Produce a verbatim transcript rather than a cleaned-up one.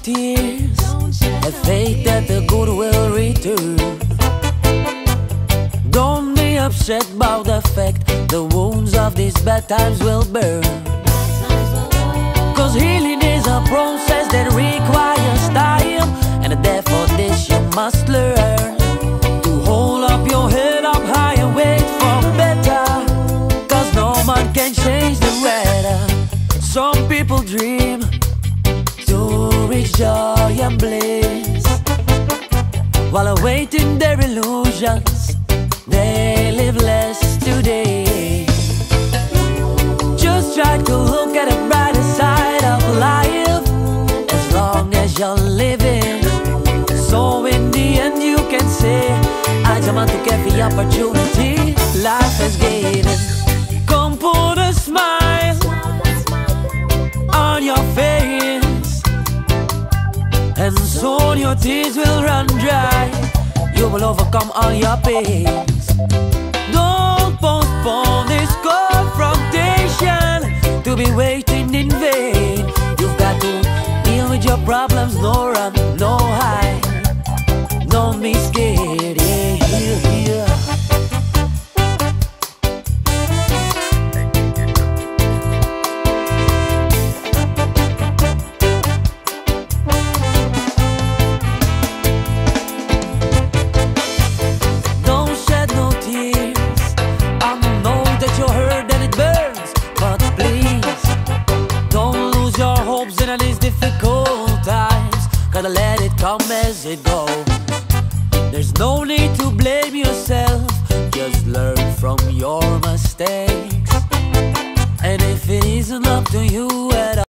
tears. Have faith that the good will return. Don't be upset about the fact the wounds of these bad times will burn. Cause healing is a process that requires time, and therefore this you must learn. To hold up your head up high and wait for better, cause no man can change the weather. Some people dream to reach joy and bliss, while awaiting their illusions, they live less today. Just try to look at the brighter side of life, as long as you're living. So in the end you can say, I just want to get the opportunity life has given. Come put a smile on your face, and soon your tears will run dry. You will overcome all your pains. Don't postpone this confrontation to be waiting in vain. You've got to deal with your problems, no run, no hide. Don't be scared, yeah, yeah, yeah. Don't shed no tears. I know that you're hurt and it burns, but please don't lose your hopes in these difficult times. Gotta let it come as it goes. There's no need to blame yourself, just learn from your mistakes. And if it isn't up to you at